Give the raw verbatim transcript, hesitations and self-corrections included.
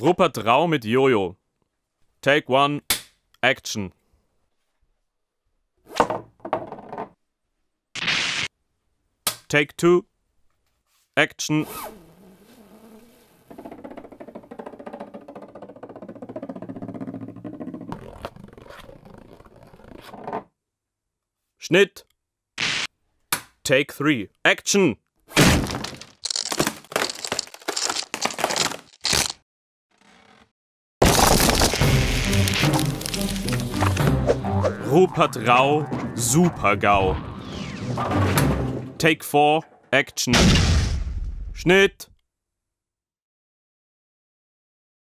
Rupert Rau mit Jojo. Take one, Action. Take two, Action. Schnitt. Take three, Action. Rupert Rau, Super-G A U. Take four, Action. Schnitt.